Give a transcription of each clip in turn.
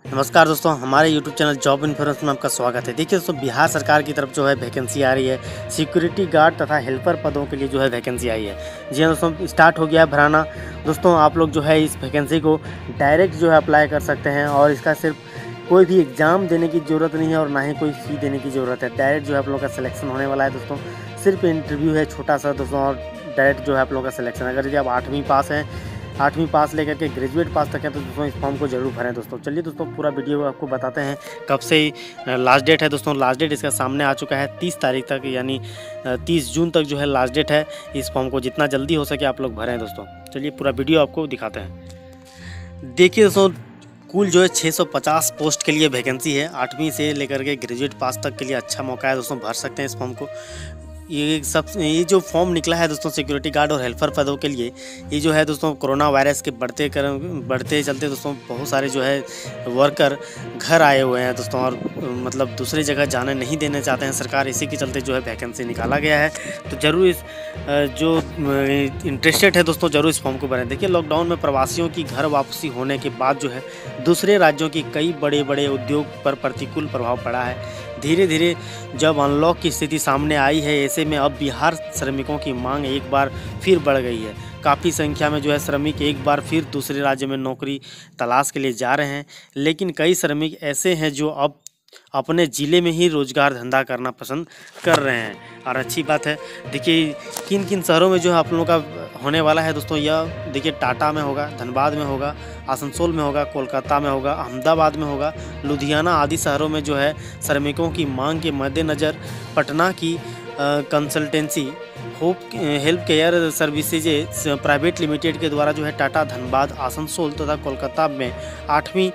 नमस्कार दोस्तों, हमारे YouTube चैनल जॉब इन्फॉर्मेशन में आपका स्वागत है। देखिए दोस्तों, बिहार सरकार की तरफ जो है वैकेंसी आ रही है। सिक्योरिटी गार्ड तथा हेल्पर पदों के लिए जो है वैकेंसी आई है। जी हाँ दोस्तों, स्टार्ट हो गया है भराना। दोस्तों आप लोग जो है इस वैकेंसी को डायरेक्ट जो है अप्लाई कर सकते हैं और इसका सिर्फ कोई भी एग्ज़ाम देने की ज़रूरत नहीं है और ना ही कोई फ़ी देने की ज़रूरत है। डायरेक्ट जो है आप लोगों का सिलेक्शन होने वाला है दोस्तों। सिर्फ इंटरव्यू है छोटा सा दोस्तों और डायरेक्ट जो है आप लोगों का सिलेक्शन। अगर यदि आप 8वीं पास हैं, 8वीं पास लेकर के ग्रेजुएट पास तक है तो दोस्तों इस फॉर्म को जरूर भरें दोस्तों। चलिए दोस्तों, पूरा वीडियो आपको बताते हैं कब से लास्ट डेट है दोस्तों। लास्ट डेट इसका सामने आ चुका है 30 तारीख तक, यानी 30 जून तक जो है लास्ट डेट है। इस फॉर्म को जितना जल्दी हो सके आप लोग भरें दोस्तों। चलिए पूरा वीडियो आपको दिखाते हैं। देखिए दोस्तों, कुल जो है 650 पोस्ट के लिए वैकेंसी है। 8वीं से लेकर के ग्रेजुएट पास तक के लिए अच्छा मौका है दोस्तों, भर सकते हैं इस फॉर्म को। ये जो फॉर्म निकला है दोस्तों सिक्योरिटी गार्ड और हेल्पर पदों के लिए, ये जो है दोस्तों कोरोना वायरस के बढ़ते चलते दोस्तों बहुत सारे जो है वर्कर घर आए हुए हैं दोस्तों और मतलब दूसरी जगह जाने नहीं देना चाहते हैं सरकार। इसी के चलते जो है वैकेंसी निकाला गया है। तो ज़रूर इस जो इंटरेस्टेड है दोस्तों ज़रूर इस फॉर्म को भरें। देखिए, लॉकडाउन में प्रवासियों की घर वापसी होने के बाद जो है दूसरे राज्यों की कई बड़े बड़े उद्योग पर प्रतिकूल प्रभाव पड़ा है। धीरे धीरे जब अनलॉक की स्थिति सामने आई है, ऐसे में अब बिहार श्रमिकों की मांग एक बार फिर बढ़ गई है। काफ़ी संख्या में जो है श्रमिक एक बार फिर दूसरे राज्य में नौकरी तलाश के लिए जा रहे हैं, लेकिन कई श्रमिक ऐसे हैं जो अब अपने ज़िले में ही रोज़गार धंधा करना पसंद कर रहे हैं और अच्छी बात है। देखिए किन किन शहरों में जो है आप लोगों का होने वाला है दोस्तों, यह देखिए टाटा में होगा, धनबाद में होगा, आसनसोल में होगा, कोलकाता में होगा, अहमदाबाद में होगा, लुधियाना आदि शहरों में जो है श्रमिकों की मांग के मद्देनज़र पटना की consultancy hope health care services private limited के द्वारा जो है टाटा, धनबाद, आसनसोल तथा कोलकाता में 8वीं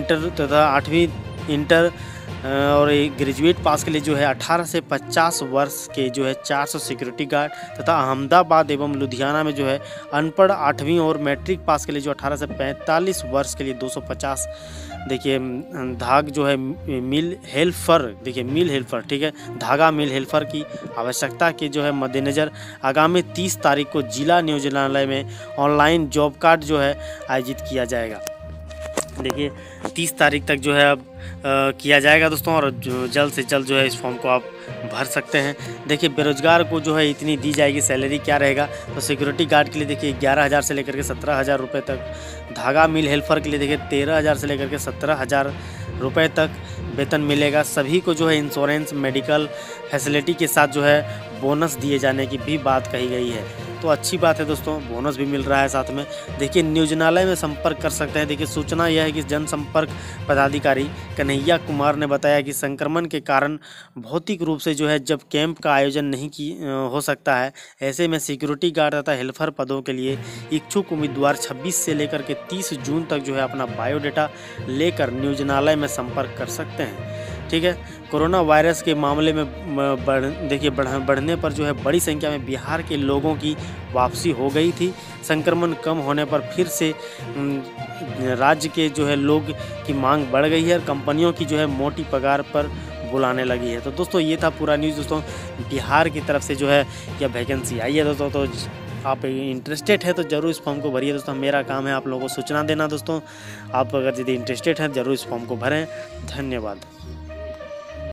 इंटर और ग्रेजुएट पास के लिए जो है 18 से 50 वर्ष के जो है 400 सिक्योरिटी गार्ड तथा अहमदाबाद एवं लुधियाना में जो है अनपढ़ 8वीं और मैट्रिक पास के लिए जो 18 से 45 वर्ष के लिए 250। देखिए धाग जो है मिल हेल्पर, देखिए मिल हेल्पर, ठीक है, धागा मिल हेल्पर की आवश्यकता के जो है मद्देनज़र आगामी 30 तारीख को जिला नियोजनालय में ऑनलाइन जॉब कार्ड जो है आयोजित किया जाएगा। देखिए 30 तारीख तक जो है अब किया जाएगा दोस्तों और जल्द से जल्द जो है इस फॉर्म को आप भर सकते हैं। देखिए बेरोजगार को जो है इतनी दी जाएगी, सैलरी क्या रहेगा तो सिक्योरिटी गार्ड के लिए देखिए 11,000 से लेकर के 17,000 रुपये तक, धागा मिल हेल्पर के लिए देखिए 13,000 से लेकर के 17,000 रुपये तक वेतन मिलेगा। सभी को जो है इंश्योरेंस मेडिकल फैसिलिटी के साथ जो है बोनस दिए जाने की भी बात कही गई है। तो अच्छी बात है दोस्तों, बोनस भी मिल रहा है साथ में। देखिए नियोजनालय में संपर्क कर सकते हैं। देखिए सूचना यह है कि जनसंपर्क पदाधिकारी कन्हैया कुमार ने बताया कि संक्रमण के कारण भौतिक रूप से जो है जब कैंप का आयोजन नहीं हो सकता है, ऐसे में सिक्योरिटी गार्ड तथा हेल्पर पदों के लिए इच्छुक उम्मीदवार 26 से लेकर के 30 जून तक जो है अपना बायोडाटा लेकर नियोजनालय में संपर्क कर सकते हैं। ठीक है, कोरोना वायरस के मामले में बढ़ने पर जो है बड़ी संख्या में बिहार के लोगों की वापसी हो गई थी। संक्रमण कम होने पर फिर से राज्य के जो है लोग की मांग बढ़ गई है और कंपनियों की जो है मोटी पगार पर बुलाने लगी है। तो दोस्तों ये था पूरा न्यूज़ दोस्तों, बिहार की तरफ से जो है यह वैकेंसी आई है दोस्तों। तो आप इंटरेस्टेड है तो ज़रूर इस फॉर्म को भरिए दोस्तों। मेरा काम है आप लोगों को सूचना देना दोस्तों। आप अगर यदि इंटरेस्टेड हैं ज़रूर इस फॉर्म को भरें। धन्यवाद।